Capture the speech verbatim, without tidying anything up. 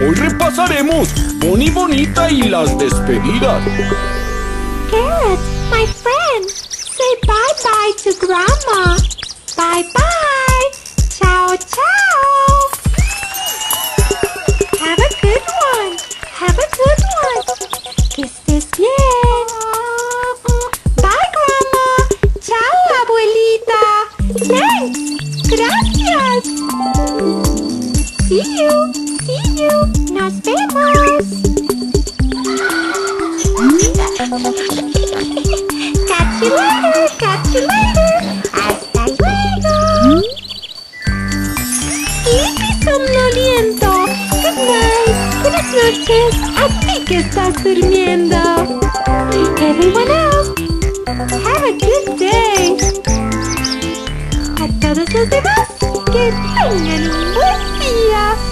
Hoy repasaremos Boni, Bonita y las despedidas. Carrot, my friend, say bye-bye to Grandma. Bye-bye. Ciao, ciao. Have a good one. Have a good one. Que estés bien. Bye, Grandma. Ciao, abuelita. Thanks. Gracias. See you. See you. Nos vemos. Catch you later. Catch you later. Hasta luego. Sleepy somnoliento. Good night. Buenas noches. A ti que estás durmiendo. Everyone else, have a good day. A todos los demás, que tengan un buen día.